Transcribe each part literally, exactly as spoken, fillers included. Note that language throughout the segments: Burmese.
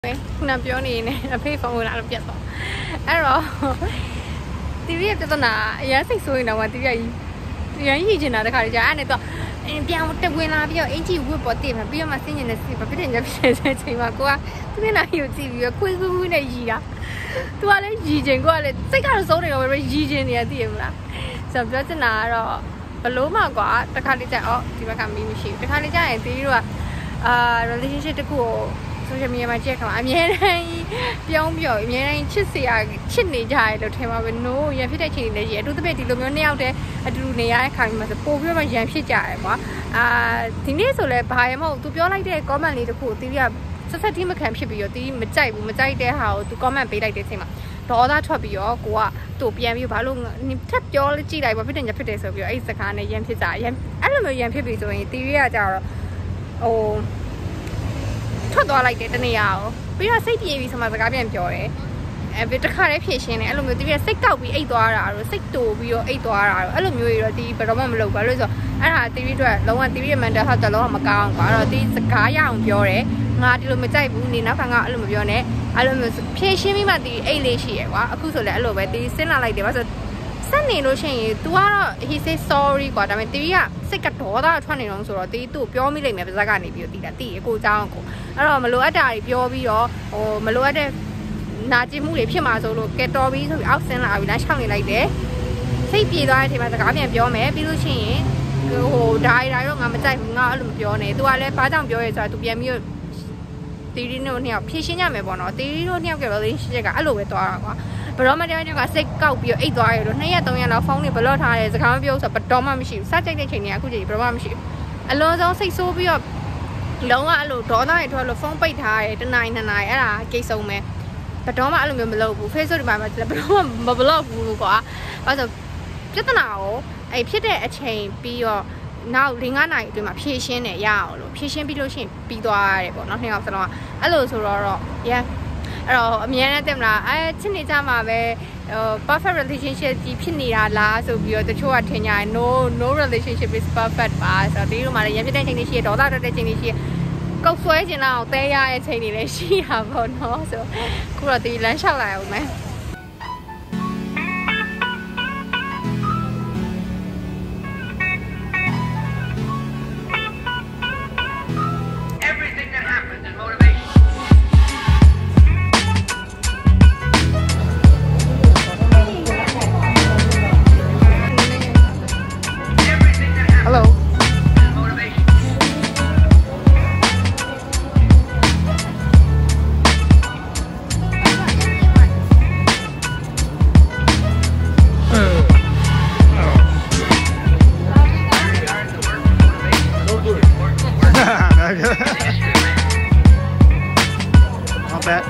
ခုနပြောနေနေအဖေဖုန်းလာတော့ပြတ်သွားအဲ့တော့တီဗီရဲ့ပြဿနာအရင်စိတ်ဆိုးရင်တော့တီဗီကရန်ရည်ချင်တာတခါကြာအဲ့နဲ့တော့ပြန်တက်ဝင်လာပြီးတော့အင်ကြီးဝတ်ပေါ်တည်မှာပြီးတော့မှဆင်းကျင်နေစီဘာဖြစ်တယ်ညဖြစ်တဲ့အချိန်မှာကိုကသူမျက်နှာကြီးကိုကြည့်ပြီးခွေးခွေးခွေးနဲ့ရည်တာသူကလည်းရည်ချင်ကိုကလည်းစိတ်ကတော့စိုးနေတော့ပဲရည်ချင်နေရသိရမလားဆိုတော့ပြောချင်တာကတော့ဘလို့မှကွာတခါလေးကြာအော်ဒီဘက်ကမီးမရှိဘူးတခါလေးကြာရင်တီဗီတို့ကအာ relationship တခုကိုsocial media မှာကြည့်ခါအမြဲတမ်းပြောင်းပြောင်းအမြဲတမ်းချစ်စရာချစ်နေကြရတယ်လို့ထင်ပါပဲ no ရန်ဖြစ်တဲ့ချိန်တွေလည်းရှိအတူတပိတ်ဒီလိုမျိုးနှစ်ယောက်တည်းအတူတူနေရတဲ့ခါမျိုးမှာဆိုပို့ပြီးတော့ရန်ဖြစ်ကြတယ်ကွာအာဒီနေ့ဆိုလဲဘာရမဟုတ်သူပြောလိုက်တဲ့ comment လေးတခုကိုတီးပြီးဆက်ဆက်တီးမခံဖြစ်ပြီးတော့တီးမကြိုက်ဘူးမကြိုက်တဲ့ဟာကိုသူ comment ပေးလိုက်တဲ့အချိန်မှာဒေါသထွက်ပြီးတော့ကိုကသူ့ပြန်ပြီးဘာလို့ထပ်ပြောကြည့်လိုက်ပါဖြစ်တယ်ညဖြစ်တယ်ဆိုပြီးတော့အဲ့ဒီစကားနဲ့ရန်ဖြစ်ကြရန်အဲ့လိုမျိုးရန်ဖြစ်ပြီးဆိုရင်တီးရကြတော့ဟိုထွက်သွားလိုက်တယ်တနေ့ရောပြီးတော့စိတ်ပြေပြီးဆိုမှစကားပြန်ပြောတယ်အဲတခါလေးဖြည့်ရှင်းတယ်အဲ့လိုမျိုးတီးပြီးစိတ်ကောက်ပြီးအိတ်သွားတာတော့စိတ်တူပြီးတော့အိတ်သွားတာတော့အဲ့လိုမျိုးတွေတော့တီးဘယ်တော့မှမလုပ်ပါလို့ဆိုအဲ့ဒါတီးပြီးတော့လုံးဝတီးပြီး mental health တော့လုံးဝမကောင်းကွာအဲ့တော့တီးစကားရအောင်ပြောတယ်ငါဒီလိုမကြိုက်ဘူးနေနောက်ကငါအဲ့လိုမပြောနဲ့အဲ့လိုမျိုးဖြည့်ရှင်းပြီးမှတီးအိတ်လေးရှိရကွာအခုဆိုလည်းအဲ့လိုပဲတီးစဉ်းလာလိုက်တယ်ဘာလို့ဆက်နေလို့ရှိရင် तू ကတော့ he say sorry ကွာဒါပေမဲ့တီးကစိတ်ကဒေါသထွက်နေတော့ဆိုတော့တီးသူ့ပြောမိလိုက်မယ်ပါဇက်ကနေပြီးတော့တီးတာတီးအကိုเจ้าကိုအဲ့တော့မလိုအပ်တာတွေပြောပြီးတော့ဟိုမလိုအပ်တဲ့နာကျင်မှုတွေဖြစ်မှာဆိုလို့ကဲတော်ပြီးဆိုပြီးအောက်ဆင်းလာပြီးလမ်းလျှောက်နေလိုက်တယ်စိတ်ပြေသွားတဲ့အချိန်မှာစကားပြန်ပြောမယ်ပြီးလို့ရှိရင်ဟိုဒါရီဒါရီတော့ငါမကြိုက်ဘူးငါအဲ့လိုမပြောနဲ့ तू ကလည်းဘာကြောင့်ပြောရဲဆိုတာ तू ပြန်ပြီးတော့တီရီတို့နှစ်ယောက်ဖြည့်ရှင်းရမယ်ပေါ့နော်တီရီတို့နှစ်ယောက်ကလည်း relationship ကအဲ့လိုပဲသွားတာကွာဘယ်တော့မှတရားတွေကစိတ်ကောက်ပြီးတော့အိတ်သွားရတော့နှစ်ရက်သုံးရက်လောက်ဖုန်းတွေဘလော့ထားတယ်စကားမပြောဆိုတော့ဘယ်တော့မှမရှိဘူးစကြိုက်တဲ့ချိန်တွေကအခုချိန်ဘယ်တော့မှမရှိဘူးအလုံးစုံစိတ်ဆိုးပြီးတော့လုံးဝအဲ့လိုဒေါသတွေထွက်လို့ဖုန်းပိတ်ထားတယ်တနိုင်နှစ်နိုင်အဲ့ဒါကိစ္စဆုံးပဲဘယ်တော့မှအဲ့လိုမျိုးမလုပ်ဘူး Facebook တွေမှာဘယ်တော့မှမဘလော့ဘူးကွာအဲ့ဆိုပြဿနာကိုအဲ့ဖြစ်တဲ့အချိန်ပြီးတော့နောက်၄-၅နိုင်အတွင်းမှာဖြည့်ရှင်းတယ်ရအောင်လို့ဖြည့်ရှင်းပြီးလို့ရှိရင်ပြီးသွားရတယ်ပေါ့နော်နှစ်ယောက်စလုံးကအဲ့လိုဆိုတော့တော့ yeah အဲ့တော့အမြဲတမ်းတင်မလားအဲချစ်နေကြမှာပဲဟို perfect relationship ကြီးဖြစ်နေတာလားဆိုပြီးတော့တချို့ကထင်ကြတယ် no no relationship is perfect ပါဆိုတော့ဒီလိုမှလည်းရံဖြစ်တဲ့ချိန်တွေရှိရဒေါသထွက်တဲ့ချိန်တွေရှိရကောက်ဆွဲခြင်းလောက်တဲရတဲ့ချိန်တွေလည်းရှိတာပေါ့နော်ဆိုခုတော့ဒီလမ်းလျှောက်လာအောင်မယ် Not bad.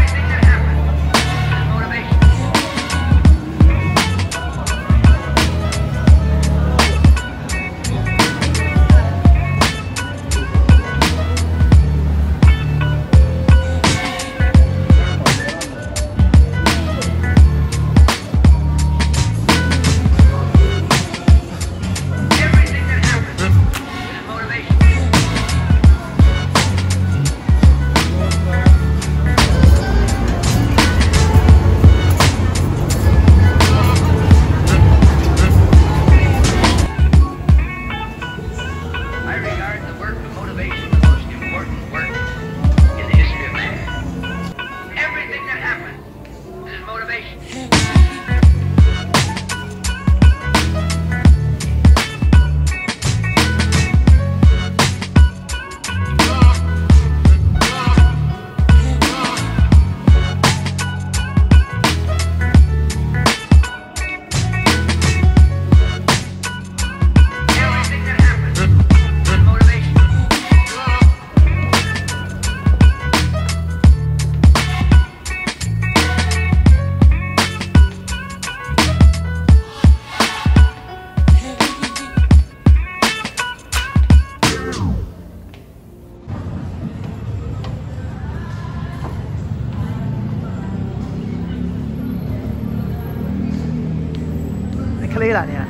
Clear လာနေတာ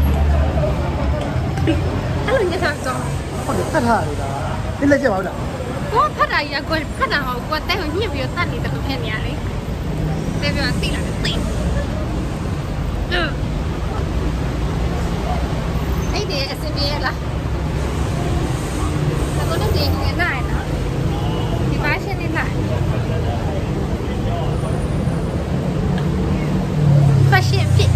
အဲ့လိုညက်ထားတော့ဟုတ်တယ်တတ်ထားရတာဒီလက်ချက်ပါဘူးလားကိုဖတ်တာကြီးကကိုဖတ်တာဟောကိုတဲ့ကိုညှစ်ပြီးတော့တတ်နေတယ်လို့ဖြစ်နေရလေတဲ့ပြောသိလားသိအဲ့ဒီအစပြေးလားအခုတော့ဒီနေနိုင်နော်ဒီပါရှင်နေနိုင် fashion fit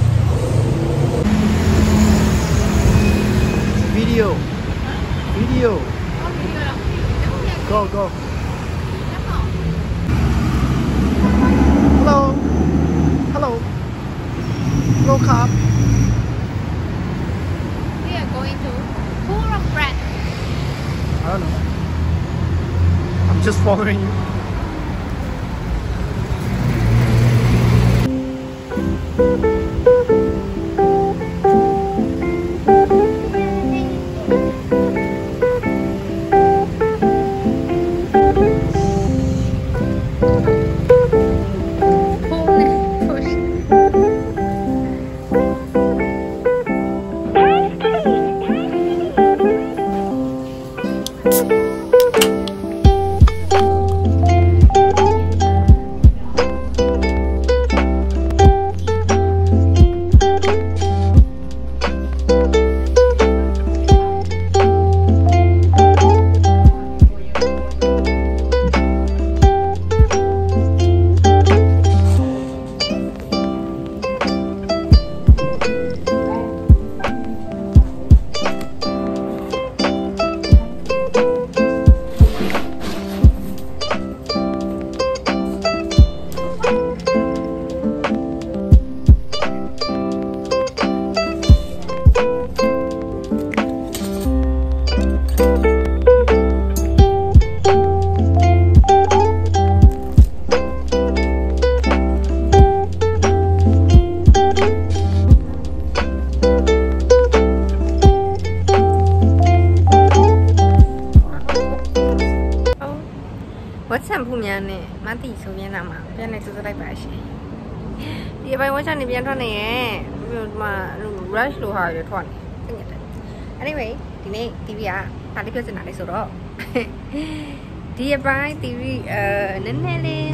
video video go go hello hello hello ครับ we are going to Pool of Bread I don't know I'm just following you ผู้များနဲ့မတိဆိုပြန်လာမှာပြန်နေစစလိုက်ပါရှင်ဒီအပိုင်းဝါချနေပြန်ထွက်နေရဲ့ဒီမှာ rush လို့ဟာရထွက်နေတကယ်တယ် anyway ဒီနေ့ တီဗီ ကဒါလေးပြောချင်တာလေးဆိုတော့ဒီအပိုင်း တီဗီ အဲနည်းနည်းလေး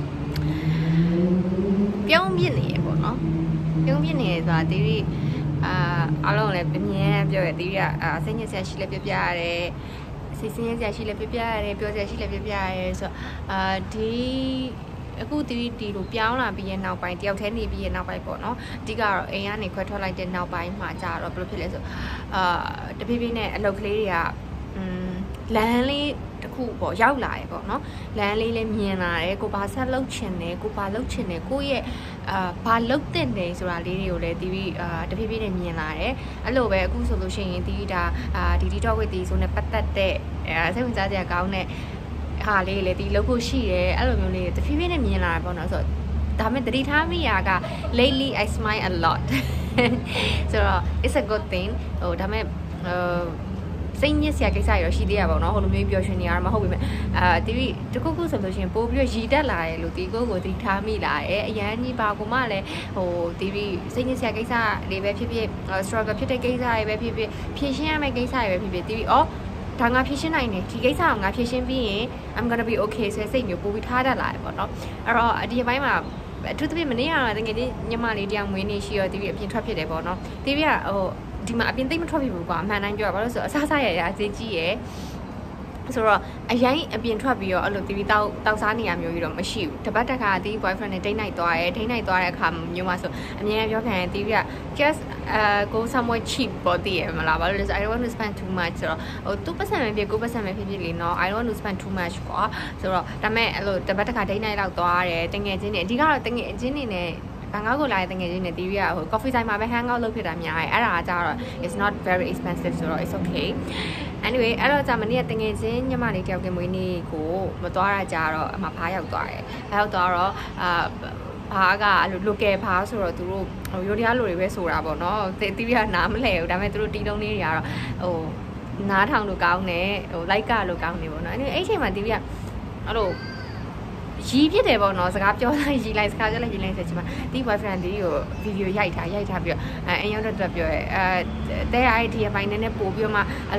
ပြောင်းပြစ်နေရပေါ့နော်ပြုံးပြစ်နေရဆိုတာ တီဗီ အာအားလုံးလည်းအမြဲပြောရ တီဗီ ကစိတ်ညစ်စရာရှိလဲပြပြရတယ်စိတ်ဆင်းရဲစရာရှိလဲပြပြရတယ်ပြောစရာရှိလဲပြပြရတယ်ဆိုတော့အာဒီအခု တီဗီ တီလိုပြောင်းလာပြီးရဲ့နောက်ပိုင်းတယောက်တည်းနေပြီးရဲ့နောက်ပိုင်းပေါ့နော်အဓိကတော့အိမ်ကနေခွဲထွက်လိုက်တဲ့နောက်ပိုင်းမှာကြာတော့ဘယ်လိုဖြစ်လဲဆိုအာတဖြည်းဖြည်းနဲ့အလုပ်ကလေးတွေကอืมလမ်းလေးတစ်ခုပေါ့ရောက်လာရပေါ့နော်လမ်းလေးလည်းမြင်လာတယ်ကိုဘာဆက်လုပ်ချင်တယ်ကိုဘာလုပ်ချင်တယ်ကိုရဲ့အာဘာလုပ်တဲ့တယ်ဆိုတာလေးတွေကိုလည်း တီဗီ အာတဖြည်းဖြည်းနဲ့မြင်လာတယ်အဲ့လိုပဲအခုဆိုလို့ရှိရင် တီဗီ ဒါအာဒီ TikTok ဝိတီဆိုနဲ့ပတ်သက်တဲ့အဲစိတ်ဝင်စားစရာကောင်းတဲ့ဟာလေးလေဒီလုပ်ဖို့ရှိရဲအဲ့လိုမျိုးလေးတဖြည်းဖြည်းနဲ့မြင်လာတယ်ပေါ့နော်ဆိုတော့ဒါမဲ့တတိထားမိရာက lately I smile a lot ဆိုတော့ it's a good thing ဟိုဒါမဲ့စိတ်ညစ်စရာကိစ္စရတော့ရှိသေးရပါတော့ဟိုလိုမျိုးပြောရှင်နေရမှာမဟုတ်ဘူးမဲ့အာ တီဗီ တခုခုဆိုလို့ရှိရင်ပို့ပြီးရည်တက်လာတယ်လို့ဒီကိုကိုတတိထားမိလာတယ်အရန်ကြီးပါကိုမလည်းဟို တီဗီ စိတ်ညစ်စရာကိစ္စတွေပဲဖြစ်ဖြစ် struggle ဖြစ်တဲ့ကိစ္စတွေပဲဖြစ်ဖြစ်ဖြေရှင်းရမယ့်ကိစ္စတွေပဲဖြစ်ဖြစ် တီဗီ အော်ဒါငါဖြေရှင်းနိုင်တယ်ဒီကိစ္စကိုငါဖြေရှင်းပြီးရင် I'm gonna be okay ဆိုတဲ့စိတ်မျိုးပို့ပြီးထားတတ်လာတယ်ပေါ့နော်အဲ့တော့ဒီအပိုင်းမှာအထူးသဖြင့်မနေ့ကတော့တကယ်ကြီးညမလေးတရားမွေးနေရှိရော တီဗီ အပြင်ထွက်ဖြစ်တယ်ပေါ့နော် တီဗီ ကဟိုဒီမှာအပြင်သိမ့်မထွက်ဖြစ်ဘူးကွာအမှန်တိုင်းပြောပါလို့ဆိုအစားစားရရအသေးကြီးရယ်ဆိုတော့အရင်အပြင်ထွက်ပြီးတော့အဲ့လို တီဗီ တောက်တောက်စားနေရမျိုးကြီးတော့မရှိဘူးတပတ်တခါတီ boyfriend နဲ့ date night သွားရဲ date night သွားတဲ့အခါမျိုးမှာဆိုအမြဲပြောခံရင် တီဗီ က just uh go somewhere cheap ပေါ့တည်ရမလားဘာလို့လဲဆို I don't want to spend too much ဆိုတော့ဟိုtwo percent ပဲဖြစ်ကိုpercent ပဲဖြစ်ဖြစ်လေနော် I don't want to spend too much ကွာဆိုတော့ဒါမဲ့အဲ့လိုတပတ်တခါ date night လောက်သွားရဲတငယ်ချင်းတွေအဓိကတော့တငယ်ချင်းတွေနဲ့ဘန်ကောက်ကိုလာတဲ့တငယ်ချင်းတွေ တီဗီ ကဟို coffee time မှာပဲ hang out လုပ်ဖြစ်တာများတယ်အဲ့ဒါကကြတော့ it's not very expensive ဆိုတော့ it's okay anyway အဲ့တော့ကြာမနေ့ကတငယ်ချင်းညမလေးတယောက်ကမွေးနေ့ကိုမသွားရကြတော့အမဖားရောက်သွားတယ်ဖားရောက်သွားတော့အာဘာကအဲ့လို local ဘာဆိုတော့သူတို့ဟိုရိုးတရားလိုတွေပဲဆိုတာပေါ့နော် တီဗီ ကနားမလဲဘူးဒါပေမဲ့သူတို့တီးလုံးလေးတွေကတော့ဟိုနားထောင်လို့ကောင်းတယ်ဟို like ကလို့ကောင်းနေပေါ့နော်အဲ့ဒီအဲ့ချိန်မှာ တီဗီ ကအဲ့လိုရီးဖြစ်တယ်ပေါ့နော်စကားပြောလိုက်ရီးလိုက်စကားပြောလိုက်ရီးလိုက်ဆိုချင်မှာဒီ boyfriend ဒီကိုဗီဒီယိုရိုက်ထားရိုက်ထားပြီးတော့အဲအရင်တော့ပြောရဲအဲတဲ idea အပိုင်းနဲ့ပို့ပြီးတော့မှအဲ့လိုပ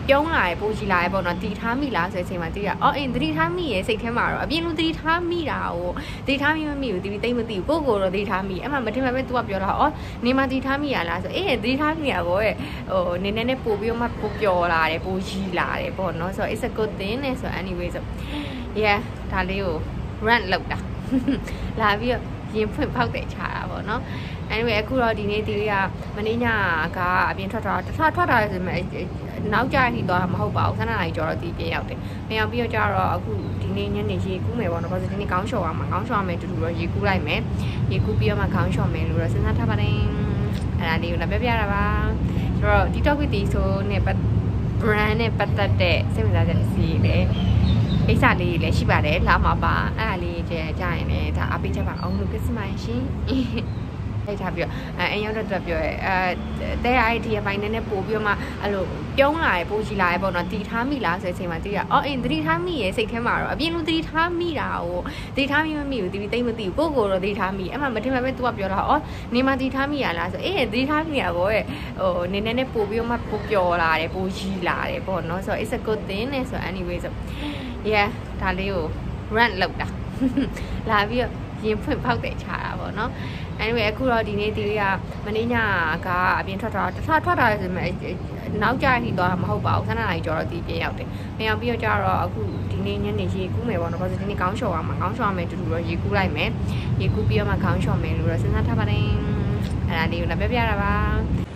ပြုံးလာတယ်ပိုကြီးလာတယ်ပေါ့နော်တီထားမိလားဆိုတဲ့အချိန်မှာတီးရအော်အင်းတီထားမိရဲ့စိတ်ထဲမှာတော့အပြင်လူတီထားမိတာကိုတီထားမိမမိဘူးတီတိတ်မသိဘူးကိုကိုတော့တီထားမိအဲ့မှာမထင်မှပဲ तू ကပြောတာအော်နေမှာတီထားမိရလားဆိုအေးတီထားမိရပေါ့ရဲ့ဟိုနည်းနည်းနဲ့ပို့ပြီးတော့မှပို့ပျော်လာတယ်ပိုကြီးလာတယ်ပေါ့နော်ဆိုတော့ it's a good thing နဲ့ဆို anyway ဆို yeah ဒါလေးကို run လောက်တာလာပြီးတော့ရင်ဖွင့်ဖောက်တယ်ချတာပေါ့နော် anyway အခုတော့ဒီနေ့တီးကမနေ့ညကအပြင်ထွက်တော့ထွက်ထွက်တာဆိုမှနောက်ကျရင်တော့မဟုတ်ပါဘူးခဏလိုက်ကြောတော့တီးပြရောက်တယ်ပြန်ရောက်ပြီးတော့ကျတော့အခုဒီနေ့ညနေရေကူးမယ်ပေါ့နော်ဘာလို့ဒီနေ့ခေါင်းလျှော်အောင်မှာခေါင်းလျှော်မယ်တူတူတော့ရေကူးလိုက်မယ်ရေကူးပြီးတော့မှခေါင်းလျှော်မယ်လို့တော့စဉ်းစားထားပါတယ်အဲ့ဒါလေးကိုလည်းပြပြတာပါဆိုတော့ TikTok ဝီတီဆိုနဲ့ပတ် brand နဲ့ပတ်သက်တဲ့စိတ်ဝင်စားချက်စီလည်းကိစ္စလေးလည်းရှိပါတယ်လာမှာပါအဲ့ဒါလေးကြကြရင်လည်းဒါအပိချက်ပါအောင်လို့ကိစ္စမှရှင်အဲ့ထားပြီးတော့အဲအရင်တော့ပြောရဲအဲတဲ့ I D အပိုင်းနဲ့ပို့ပြီးတော့မှအဲ့လိုပြုံးလာတယ်ပိုကြီးလာတယ်ပေါ့နော်တီထားမိလားဆိုတဲ့အချိန်မှာတီးရအော်အင်းတီထားမိရဲ့စိတ်ထဲမှာတော့အပြင်လူတီထားမိတာကိုတီထားမိမမိဘူးတီတိတ်မသိဘူးကိုကိုတော့တီထားမိအဲ့မှာမထင်မှပဲ तू ကပြောတာအော်နေမှာတီထားမိရလားဆိုအေးတီထားမိရပေါ့ရဲ့ဟိုနည်းနည်းနဲ့ပို့ပြီးတော့မှပို့ပျော်လာတယ်ပိုကြီးလာတယ်ပေါ့နော်ဆိုတော့ it's a good thing နဲ့ဆို anyway ဆို yeah ဒါလေးကို run လောက်တာလာပြီးတော့ရင်ဖွင့်ဖောက်တယ်ချတာပေါ့နော် anyway အခုတော့ဒီနေ့တီးကမနေ့ညကအပြင်ထွက်တော့ထွက်ထွက်တာဆိုမှနောက်ကျရင်တော့မဟုတ်ပါဘူးခဏလိုက်ကြောတော့တီးပြရောက်တယ်ပြန်ရောက်ပြီးတော့ကျတော့အခုဒီနေ့ညနေရေကူးမယ်ပေါ့နော်ဘာလို့ဒီနေ့ခေါင်းလျှော်အောင်မှာခေါင်းလျှော်မယ်တူတူတော့ရေကူးလိုက်မယ်ရေကူးပြီးတော့မှခေါင်းလျှော်မယ်လို့တော့စဉ်းစားထားပါတယ်အဲ့ဒါလေးကိုလည်းပြပြတာပါ